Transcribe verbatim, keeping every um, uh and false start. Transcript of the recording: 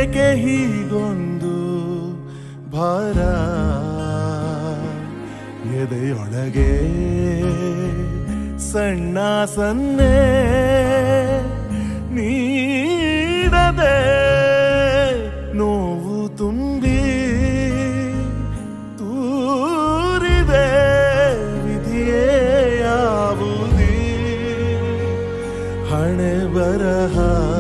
ಏಕೆ ಹೀಗೊಂದು ಭಾರ ಎದೆಯೊಳಗೆ ಸಣ್ಣ ಸನ್ನೆ ನೀಡದೆ ನೋವು ತುಂಬಿ ತೂರಿದೆ ವಿಧಿಯೇ ಯಾವುದೀ ಹಣೆ ಬರಹ